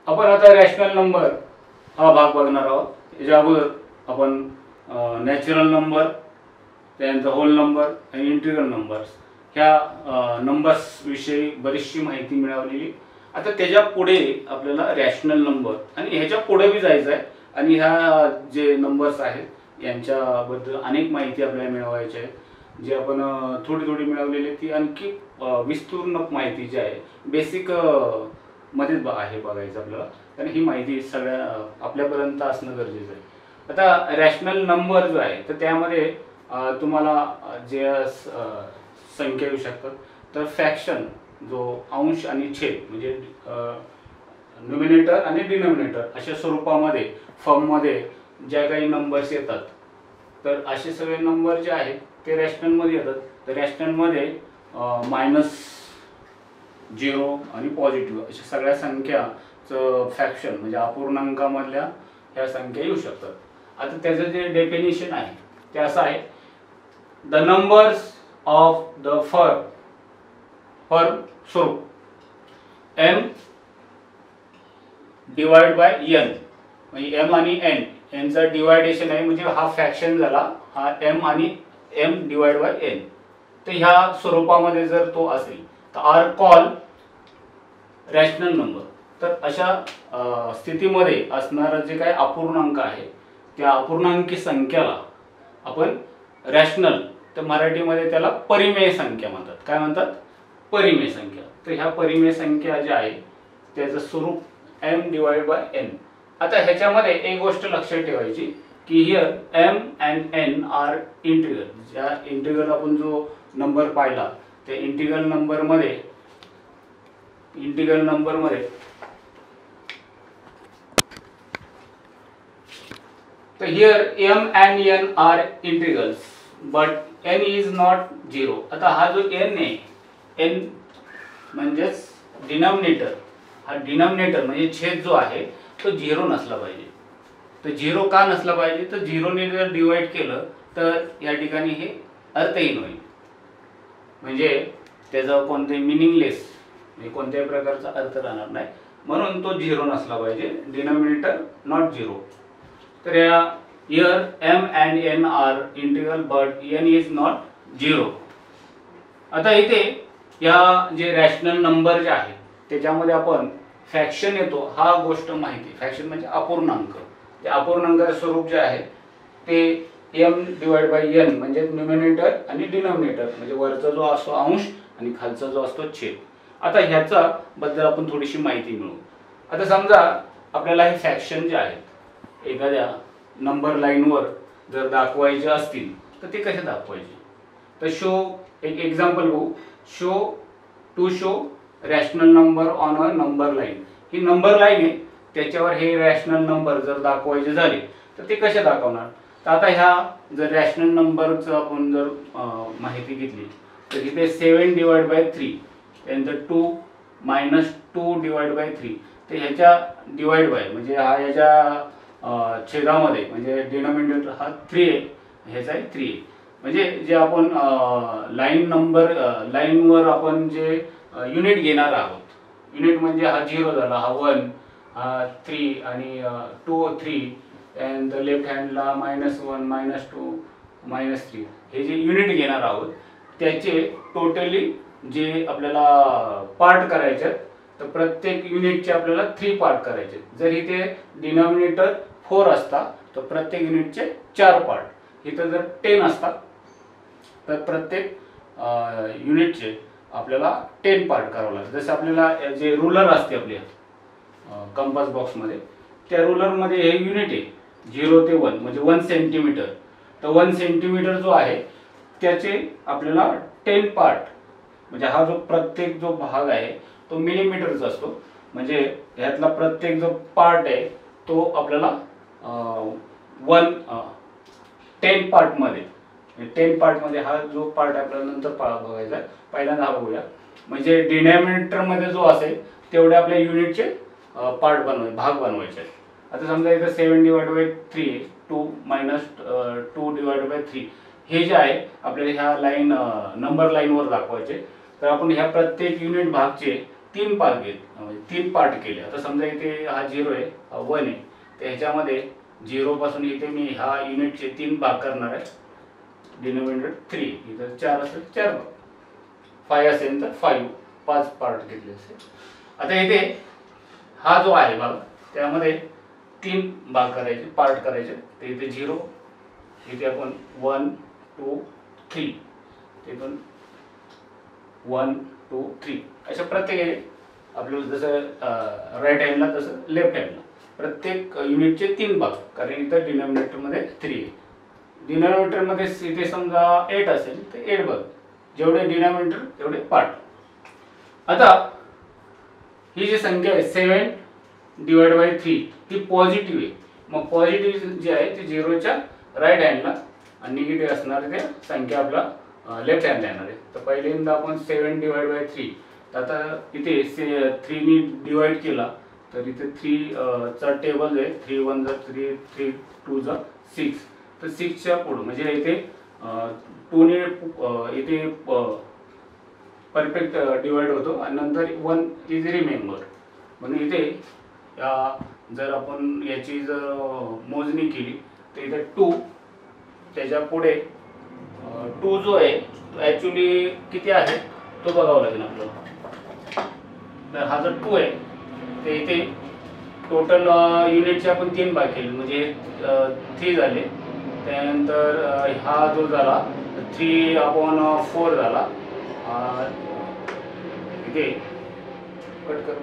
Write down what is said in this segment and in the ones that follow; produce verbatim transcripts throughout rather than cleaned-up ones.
आपण आता rational number हा भाग बघणार आहोत. याच्या अगोदर आपण नॅचरल नंबर, त्यानंतर होल नंबर आणि इंटिग्रल नंबर्स ह्या नंबर्स विषयी बरीचशी माहिती मिळवलेली. आता त्याच्या पुढे आपल्याला रॅशनल नंबर आणि ह्याच्या पुढे बी जायचं आहे आणि ह्या जे नंबर्स आहेत यांच्याबद्दल अनेक माहिती आपल्याला मिळवायची आहे. जी आपण थोडी थोडी मिळवलेली ती आणखी विस्तृत माहिती जी आहे बेसिक मध्येच आहे बघायचं आपल्याला, कारण ही माहिती सगळ्या आपल्यापर्यंत असणं गरजेचं आहे. आता रॅशनल नंबर जो आहे तर त्यामध्ये तुम्हाला जे संख्या येऊ शकतात तर फ्रॅक्शन जो अंश आणि छेद म्हणजे न्यूमिनेटर आणि डिनॉमिनेटर अशा स्वरूपामध्ये फॉर्ममध्ये ज्या काही नंबर्स येतात तर असे सगळे नंबर जे आहेत ते रॅशनलमध्ये येतात. तर रॅशनलमध्ये मायनस, झिरो आणि पॉझिटिव्ह अशा सगळ्या संख्याचं फ्रॅक्शन म्हणजे अपूर्णांकामधल्या ह्या संख्या येऊ शकतात. आता त्याचं जे डेफिनेशन आहे ते असं आहे, the numbers of the firm firm स्वरूप एम डिवाइड बाय एन, म्हणजे एम आणि एन यांचा डिवायडेशन आहे म्हणजे हा फ्रॅक्शन झाला हा एम आणि एम डिवाइड बाय एन. तर ह्या स्वरूपामध्ये जर तो असेल तर आर कॉल रॅशनल नंबर. तर अशा स्थितीमध्ये असणारा जे काही अपूर्णांक आहे त्या अपूर्णांकी संख्याला आपण रॅशनल, तर मराठीमध्ये त्याला परिमेय संख्या म्हणतात. काय म्हणतात? परिमेय संख्या. तर ह्या परिमेय संख्या ज्या आहे त्याचं स्वरूप एम डिवाइड बाय एन. आता ह्याच्यामध्ये एक गोष्ट लक्षात ठेवायची की here M and N are integral. ज्या इंटिग्रल आपण जो नंबर पाहिला त्या इंटिग्रल नंबरमध्ये इंटिग्रल नंबरमध्ये तर here M and N are integrals but N is not zero. आता हा जो एन आहे, एन म्हणजेच डिनॉमिनेटर, हा डिनॉमिनेटर म्हणजे छेद जो आहे तो झिरो नसला पाहिजे. तर झिरो का नसला पाहिजे? तर झिरोने जर डिवाइड केलं तर या ठिकाणी हे अर्थहीन होईल, म्हणजे त्याचा कोणते मिनिंगलेस म्हणजे कोणत्याही प्रकारचा अर्थ राहणार नाही. म्हणून तो झिरो नसला पाहिजे, डिनॉमिनेटर नॉट झिरो. तर या here M and N are integral but N is not zero. आता इथे या जे रॅशनल नंबर जे आहेत त्याच्यामध्ये आपण फ्रॅक्शन येतो हा गोष्ट माहिती. फ्रॅक्शन म्हणजे अपूर्णांक. ते अपूर्णांकाचे स्वरूप जे आहे ते एम डिवाइड बाय एन म्हणजे न्यूमिनेटर आणि डिनॉमिनेटर म्हणजे वरचा जो असतो अंश आणि खालचा जो असतो छेद. आता ह्याचा बद्दल आपण थोडीशी माहिती मिळवू. आता समजा आपल्याला हे फ्रॅक्शन जे आहेत एखाद्या नंबर लाईनवर जर दाखवायचे असतील तर ते कसे दाखवायचे? तर शो एक एक्झाम्पल बघू. Show to show rational number on a number line. ही नंबर लाईन आहे, त्याच्यावर हे रॅशनल नंबर जर दाखवायचे झाले तर ते कसे दाखवणार? तर आता ह्या जर रॅशनल नंबरचं आपण जर माहिती घेतली तर इथे सेवन डिवाइड बाय थ्री, त्यानंतर two minus two divide by three. तर ह्याच्या डिवाइड बाय म्हणजे हा ह्याच्या छेदामध्ये म्हणजे डिनॉमिनेटर हा थ्री आहे, ह्याचा आहे थ्री आहे. म्हणजे जे आपण लाईन नंबर लाईनवर आपण जे युनिट घेणार आहोत, युनिट म्हणजे हा झिरो झाला, हा वन, हा थ्री आणि टू थ्री अँड लेफ्ट हँडला minus one minus two minus three, हे जे युनिट घेणार आहोत त्याचे टोटली जे आपल्याला पार्ट करायचे तर प्रत्येक युनिटचे आपल्याला थ्री पार्ट करायचे. जर इथे डिनॉमिनेटर फोर असता तर प्रत्येक युनिटचे चार पार्ट. इथं जर टेन असतात तर प्रत्येक युनिटचे आपल्याला टेन पार्ट करावं लागतं. जसं आपल्याला जे रुलर असते आपल्या कंपास बॉक्समध्ये, त्या रुलरमध्ये हे युनिट आहे झिरो ते वन म्हणजे वन सेंटीमीटर. तर वन सेंटीमीटर जो आहे त्याचे आपल्याला टेन पार्ट म्हणजे हा जो प्रत्येक जो भाग आहे तो मिलीमीटरचा असतो. म्हणजे ह्यातला प्रत्येक जो पार्ट आहे तो आपल्याला वन टेन पार्टमध्ये टेन पार्टमध्ये हा जो पार्ट आपल्याला नंतर बघायचा आहे, पहिल्यांदा हा बघूया. म्हणजे डिनॉमिनेटरमध्ये जो असेल तेवढे आपल्या युनिटचे पार्ट बनवायचे, भाग बनवायचे आहेत. आता समजा इथं seven divide by three, two minus two divide by three हे जे आहे आपल्याला ह्या लाईन नंबर लाईनवर दाखवायचे. तर आपण ह्या प्रत्येक युनिट भागचे तीन पार्ट घेत म्हणजे तीन पार्ट केले. आता समजा इथे हा झिरो आहे, हा वन आहे, तर ह्याच्यामध्ये झिरो पासून इथे मी ह्या युनिटचे तीन भाग करणार आहे. डिनोमिनेटर थ्री, इथं चार असेल चार भाग, फाय असेल तर फाईव्ह, पाच पार्ट घेतले असेल. आता इथे हा जो आहे भाग त्यामध्ये तीन भाग करायचे, पार्ट करायचे. तर इथे झिरो, इथे आपण वन टू थ्री, ते पण वन टू थ्री अशा प्रत्येक आपल्याला जसं राईट हँडला तसं लेफ्ट हँडला प्रत्येक युनिटचे तीन भाग, कारण इथं डिनॉमिनेटरमध्ये थ्री आहे. डिनॉमिनेटरमध्ये इथे समजा एट असेल तर एट भाग, जेवढे डिनॉमिनेटर तेवढे पार्ट. आता ही जी संख्या आहे सेवन डिवाइड बाय थ्री ही पॉझिटिव्ह आहे. मग पॉझिटिव्ह जी आहे ती झिरोच्या राईट हँडला आणि निगेटिव्ह असणार ते संख्या आपला लेफ्ट हँडला येणार आहे. तर पहिल्यांदा आपण सेवन डिवाइड बाय थ्री, आता इथे से थ्रीनी डिवाइड केला तर इथे थ्री चा टेबल आहे, थ्री वन जा थ्री, थ्री टू जा सिक्स, तर सिक्सच्या पुढं म्हणजे इथे टूने इथे परफेक्ट डिवाइड होतो आणि नंतर वन इज रिमेंबर. म्हणून इथे जर आपण याची जर मोजणी केली तर इथे टू, त्याच्या पुढे टू जो आहे तो ॲक्च्युली किती आहे तो बघावा लागेल आपल्याला. तर हा जो टू आहे ते इथे टोटल युनिटचे आपण तीन भाग केले म्हणजे थ्री झाले. त्यानंतर हा जो झाला थ्री अपॉन फोर झाला. इथे कट करू.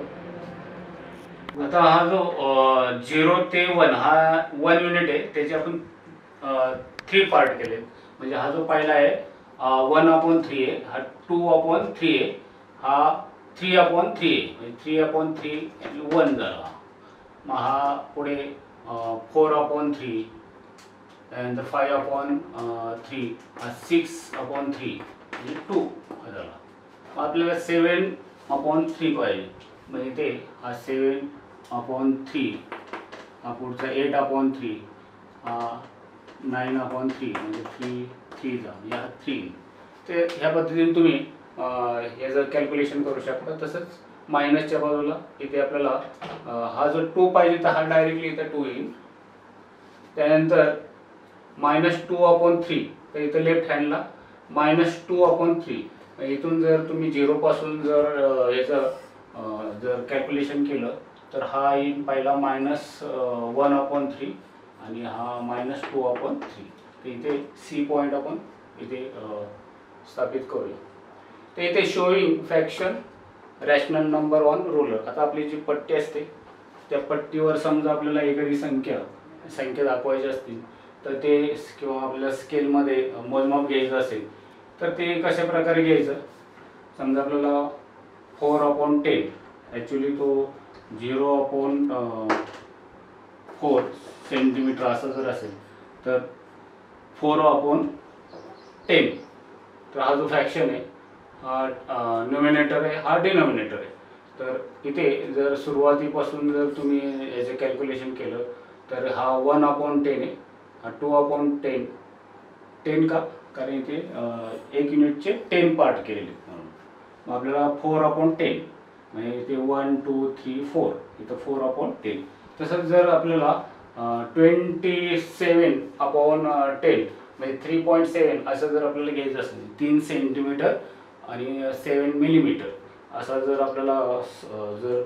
आता हा जो झिरो ते वन हा वन युनिट आहे, त्याचे आपण थ्री पार्ट केले. म्हणजे हा जो पहिला आहे वन अपॉन थ्री आहे, हा टू अपॉन थ्री आहे, हा थ्री अपॉन थ्री आहे, म्हणजे थ्री अपॉन थ्री वन झाला. मग हा पुढे फोर अपॉन थ्री, त्यानंतर फाईव्ह अपॉन थ्री, हा सिक्स अपॉन थ्री म्हणजे टू झाला. मग आपल्याला सेवन अपॉन थ्री पाहिजे, म्हणजे ते हा सेवन अपॉन थ्री, हा पुढचा एट अपॉन थ्री, हा नाईन अपॉन थ्री म्हणजे थ्री थ्रीचा म्हणजे हा थ्री. ते ह्या पद्धतीने तुम्ही याचं कॅल्क्युलेशन करू शकता. तसंच मायनसच्या बाजूला इथे आपल्याला हा जो टू पाहिजे तर हा डायरेक्टली इथं टू येईल. त्यानंतर मायनस टू अपॉन थ्री, तर इथं लेफ्ट हँडला मायनस टू अपॉन थ्री. इथून जर तुम्ही झिरोपासून जर याचं जर कॅल्क्युलेशन केलं तर हा येईल पहिला मायनस वन अपॉन थ्री आणि हा मायनस टू अपॉन थ्री. तर इथे सी पॉईंट आपण इथे स्थापित करूया. तर इथे showing fraction rational number on ruler. आता आपली जी पट्टी असते त्या पट्टीवर समजा आपल्याला एखादी संख्या संख्या दाखवायची असतील तर ते किंवा आपल्याला स्केलमध्ये मोजमाप घ्यायचं असेल तर ते कशा प्रकारे घ्यायचं. समजा आपल्याला फोर अपॉन टेन, ॲक्च्युली तो झिरो अपॉन फोर सेंटीमीटर असं जर असेल तर फोर अपॉन टेन, तर हा जो फ्रॅक्शन आहे हा न्यूमिनेटर आहे, हा डिनॉमिनेटर आहे. तर इथे जर सुरुवातीपासून जर तुम्ही याचं कॅल्क्युलेशन केलं तर हा वन अपॉन टेन आहे, हा टू अपॉन टेन. टेन का, कारण इथे एक युनिटचे टेन पार्ट केलेले म्हणून. मग आपल्याला फोर अपॉन टेन म्हणजे इथे वन टू थ्री फोर, इथं फोर अपॉन टेन. तसंच जर आपल्याला ट्वेंटी सेवन अपॉन टेन म्हणजे थ्री पॉईंट सेवन असं जर आपल्याला घ्यायचं असेल, तीन सेंटीमीटर आणि सेवन मिलीमीटर असा जर आपल्याला जर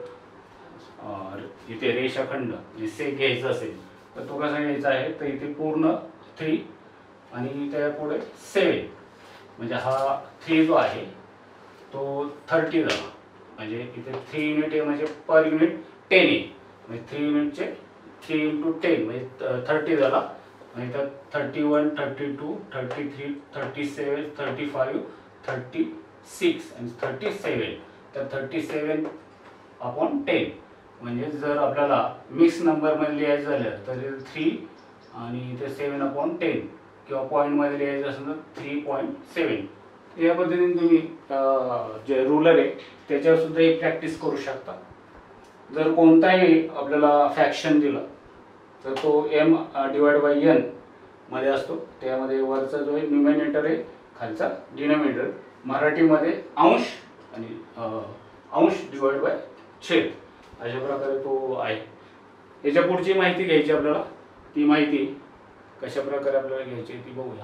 इथे रेषाखंड म्हणजे सेक घ्यायचा असेल तर तो कसा घ्यायचा आहे. तर इथे पूर्ण थ्री आणि त्या पुढे सेवन, म्हणजे हा थ्री जो आहे तो थर्टी झाला. म्हणजे इथे थ्री युनिट आहे म्हणजे पर युनिट टेन आहे, म्हणजे थ्री युनिटचे थ्री इंटू टेन म्हणजे थर्टी झाला. आणि तर thirty one, thirty two, thirty three, thirty seven, thirty five, thirty six आणि थर्टी सेवन. तर थर्टी सेवन अपॉन टेन म्हणजे जर आपल्याला मिक्स नंबरमध्ये लिहायचं झालं तर थ्री आणि ते सेवन अपॉन टेन किंवा पॉईंटमध्ये लिहायचं असेल तर थ्री पॉईंट सेवन. या पद्धतीने तुम्ही जे रुलर आहे त्याच्यावर सुद्धा ही प्रॅक्टिस करू शकता. जर कोणताही आपल्याला फ्रॅक्शन दिलं तर तो एम डिवाइड बाय एन मध्ये असतो. त्यामध्ये वरचा जो आहे न्यूमिनेटर आहे, खालचा डिनॉमिनेटर. मराठीमध्ये अंश आणि अंश डिवाइड बाय छेद अशा प्रकारे तो आहे. याच्या पुढची माहिती घ्यायची आपल्याला. ती माहिती कशा प्रकारे आपल्याला घ्यायची ती बघूया.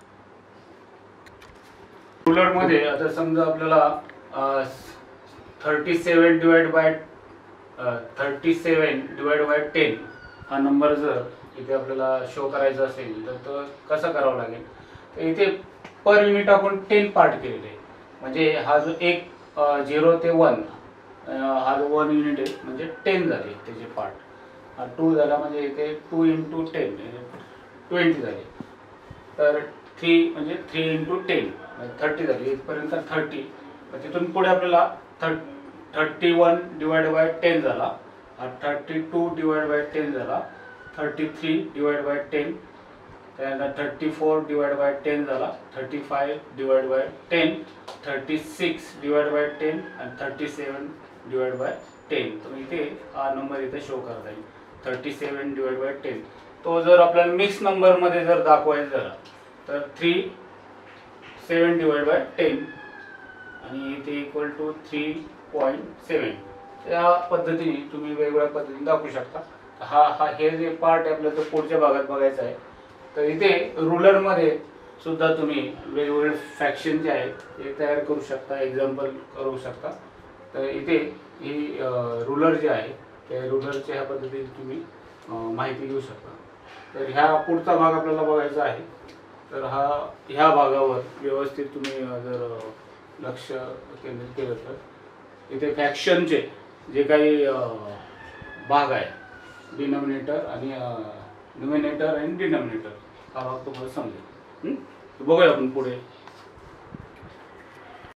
रुलर मध्ये आता समजा आपल्याला thirty seven divide by thirty seven divide by ten हा नंबर जर इथे आपल्याला शो करायचा असेल तर तो कसा करावा लागेल. तर इथे पर युनिट आपण टेन पार्ट केलेले आहे. म्हणजे हा जो एक झिरो ते वन हा जो वन युनिट आहे म्हणजे टेन झाले त्याचे पार्ट. हा टू झाला म्हणजे इथे टू इंटू टेन ट्वेंटी झाले. तर थ्री म्हणजे थ्री इंटू टेन थर्टी झाली. इथपर्यंत थर्टी. तिथून पुढे आपल्याला thirty thirty one divide by ten झाला. हा thirty two divide by ten झाला. Thirty three divide by ten. त्यानंतर thirty four divide by ten झाला. Thirty five divide by ten. Thirty six divide by ten आणि thirty seven divide by ten. तर इथे हा number इथे show करता येईल thirty seven divide by ten. तो जर आपल्याला मिक्स नंबरमध्ये जर दाखवायचा झाला तर three seven divide by ten आणि इथे equal to three point seven. या पद्धतीने तुम्ही वेगवेगळ्या पद्धतीने दाखवू शकता. हा हा हे जे पार्ट आहे आपल्याला तो पुढच्या भागात बघायचा आहे. तर इथे रुलरमध्ये सुद्धा तुम्ही वेगवेगळे फ्रॅक्शन जे आहेत ते तयार करू शकता, एक्झाम्पल करू शकता. तर इथे ही रुलर जे आहे ते रुलरच्या ह्या पद्धतीने तुम्ही माहिती घेऊ शकता. तर ह्या पुढचा भाग आपल्याला बघायचा आहे. तर हा ह्या भागावर व्यवस्थित तुम्ही जर लक्ष केंद्रित केलं तर इथे फ्रॅक्शनचे जे काही भाग आहे डिनॉमिनेटर आणि न्यूमिनेटर आणि डिनॉमिनेटर हा भाग तुम्हाला समजेल. बघूया आपण पुढे.